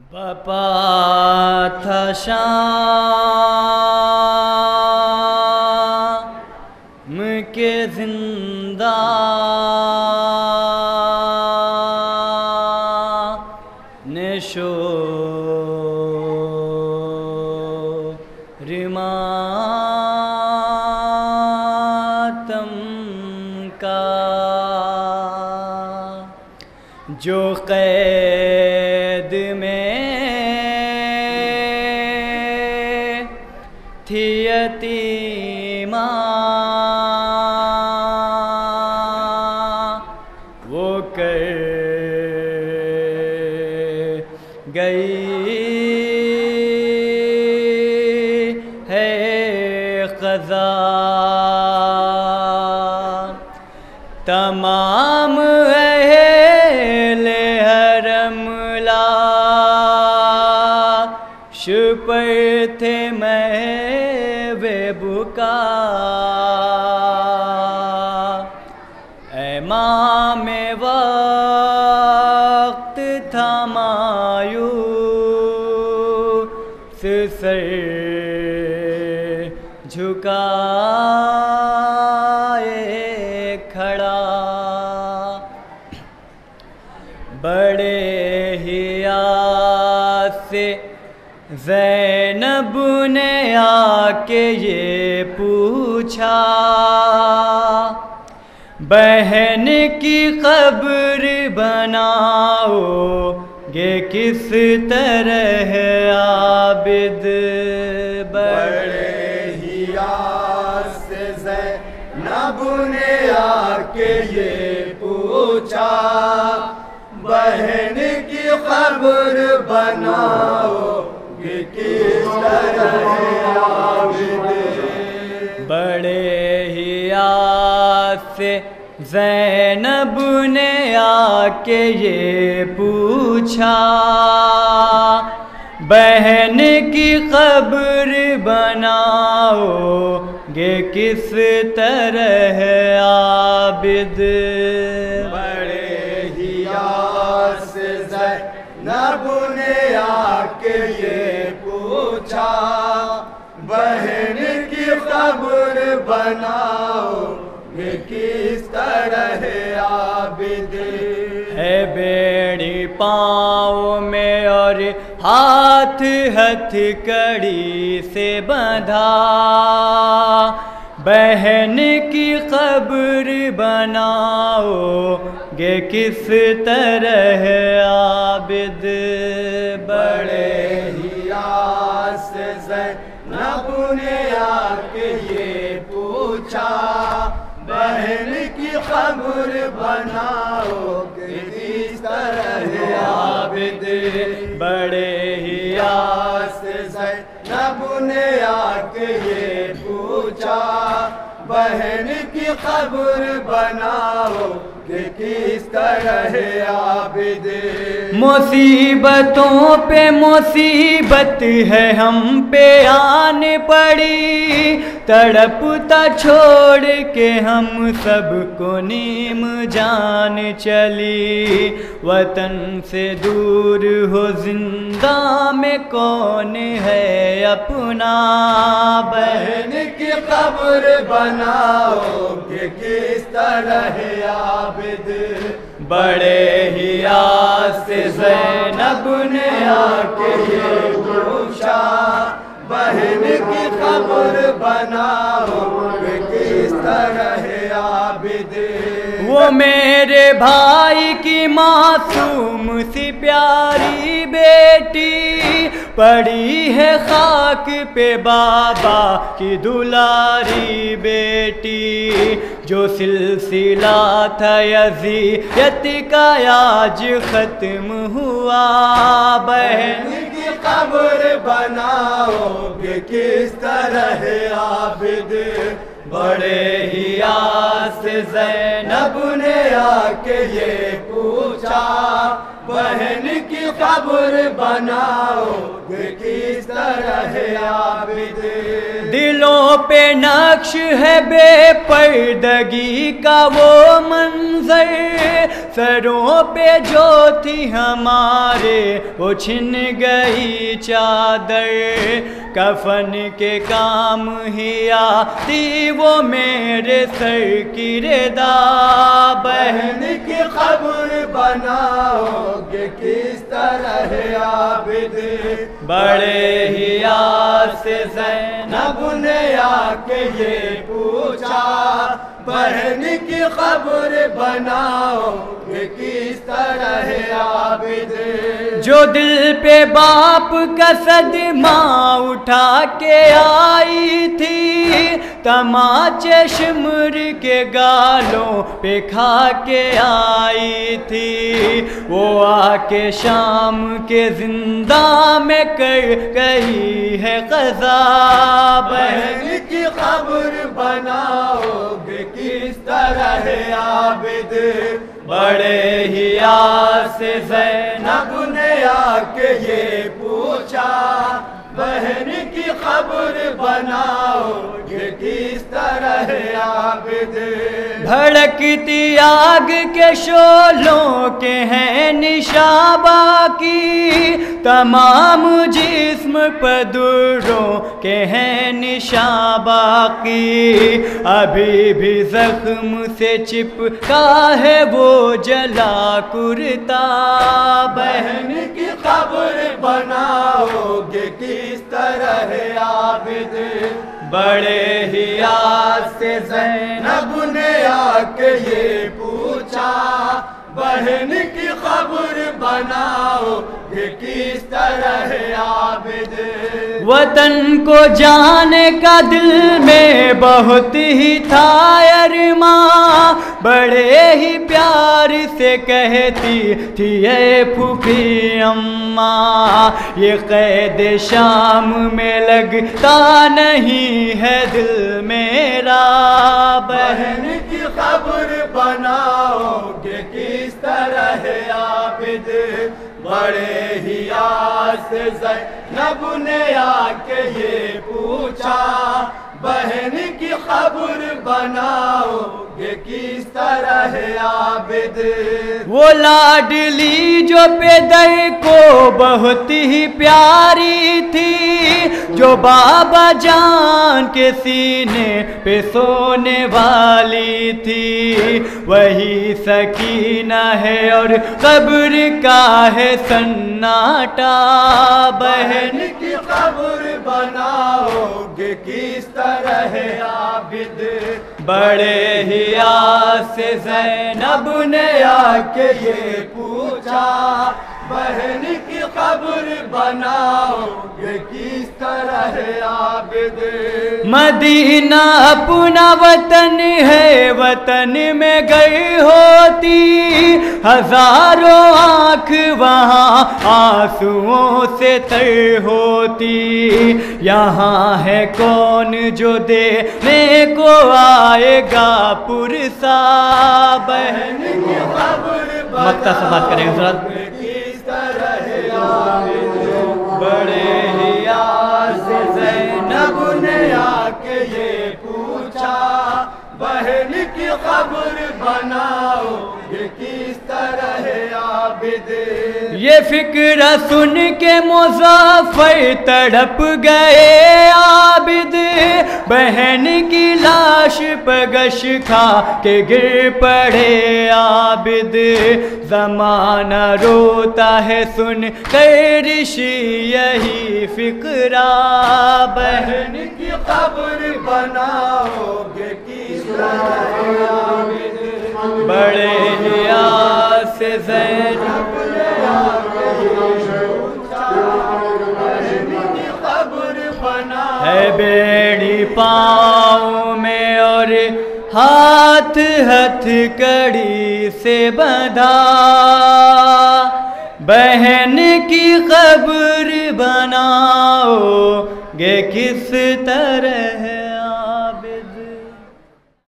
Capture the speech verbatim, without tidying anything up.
بپا تھا شام کے زندہ نشو رماتم کا جو قید میں تھی یتیمہ وہ کر گئی ہے قضا تمام اہل حرم لاش پر تھے محو بکا امام وقت تھا مایوس سر جھکائے کھڑا بڑے ہی آس سے زینب نے آ کے یہ پوچھا بہن کی قبر بناؤ گے کس طرح عابد بڑے ہی آس سے زینب نے آ کے یہ پوچھا بہن کی قبر بناؤ گے کس طرح عابد بڑے ہی آس سے زینب نے آ کے یہ پوچھا بہن کی قبر بناؤ گے کس طرح عابد بڑے ہی آس سے زینب نے آ کے یہ پوچھا بہن کی قبر بناؤ گے کس طرح عابد ہے بیڑی پاؤں میں اور ہاتھ ہتھ کڑی سے بندھا بہن کی قبر بناؤ گے کس طرح عابد بڑے ہی آس سے زینب نے آ کے یہ پوچھا بہن کی قبر بناؤ گے کس طرح عابد بڑے ہی آس سے زینب نے آ کے یہ پوچھا بہن کی قبر بناؤ کہ کس طرح عابد مصیبتوں پہ مصیبت ہے ہم پہ آن پڑی تڑپتا چھوڑ کے ہم سب کو نیم جان چلی وطن سے دور ہو زندہ میں کون ہے اپنا بہن کی قبر بناؤ کہ کس طرح عابد بڑے ہی آس سے زینب نے آ کے یہ پوچھا بہن کی قبر بناؤ کہ کس طرح عابد وہ میرے بھائی کی معصوم سی پیاری بیٹی پڑی ہے خاک پہ بابا کی دلاری بیٹی جو سلسلہ تھا یزید کا آج ختم ہوا بہن کی قبر بناؤ کہ کس طرح عابد بڑے ہی آس سے زینب نے آ کے یہ پوچھا بہن کی قبر بناؤ گے کس طرح عابد؟ دلوں پہ نقش ہے بے پردگی کا وہ منظر، سروں پہ جو تھی ہمارے وہ چھن گئی چادر، کفن کے کام ہی آتی وہ میرے سر کی ردا، بہن کی قبر بناؤ گے کس طرح عابد؟ بڑے ہی آس سے زینب نے آ کے یہ پوچھا، بہن کی قبر بناؤ گے کس طرح عابد؟ جو دل پہ باپ کا صدمہ اٹھا کے آئی تھی، تماچے شمر کے گالوں پہ کھا کے آئی تھی، وہ آ کے شام کے زندہ میں کر گئی ہے قضا، بہن کی قبر بناؤ گے کس طرح عابد؟ بڑے ہی آس سے زینب نے آ کے یہ پوچھا، بہن کی قبر بناؤ گے کس طرح عابد؟ بھڑکتی آگ کے شعلوں کے ہیں نشابہ کی، تمام جسم پر دروں کے ہیں نشابہ کی، ابھی بھی زخم سے چپکا ہے وہ جلا کرتا، بہن کی قبر بناؤ گے کس طرح عابد؟ بڑے ہی آس سے زینب زینب نے آ کے یہ پوچھا، بہن کی قبر بناؤ گے کس طرح عابد؟ وطن کو جانے کا دل میں بہت ہی تھا ارماں، بڑے ہی پیار سے کہتی تھی اے پھوپھی اماں، یہ قید شام میں لگتا نہیں ہے دل میرا، بہن کی قبر بناؤ گے کس طرح عابد؟ بڑے ہی آس سے زینب نے آ کے یہ پوچھا، بہن کی قبر بناؤ گے کس طرح عابد؟ وہ لاڈلی جو پیدر کو بہت ہی پیاری تھی، جو بابا جان کے سینے پہ سونے والی تھی، وہی سکینہ ہے اور قبر کا ہے سناٹا، بہن کی قبر بناؤ گے کس طرح عابد؟ بڑے ہی آس سے زینب نے آ کے یہ پوچھا، بہن کی قبر بناؤ گے کس طرح عابد؟ مدینہ اپنا وطن ہے، وطن میں گئی ہوتی، ہزاروں آنکھ وہاں آنسوؤں سے تر ہوتی، یہاں ہے کون جو دینے کو آئے گا پرسا، بہن کی قبر مکتا سے بات کریں گے ذرا۔ کس طرح عابد؟ بڑے ہی آس سے زینب نے آ کے یہ پوچھا، بہن کی قبر بناؤ گے کس طرح عابد؟ یہ فکر سن کے مظفر تڑپ گئے عابد، بہن کی لاش پر گش کھا کے گر پڑے عابد، زمانہ روتا ہے سن کر رشی یہی فکرہ، بہن کی قبر بناؤ گے کس طرح عابد؟ بڑے ہی آس سے زینب ہے بیڑی پاؤں میں اور ہاتھ ہتھ کڑی سے بندھا، بہن کی قبر بناؤ گے کس طرح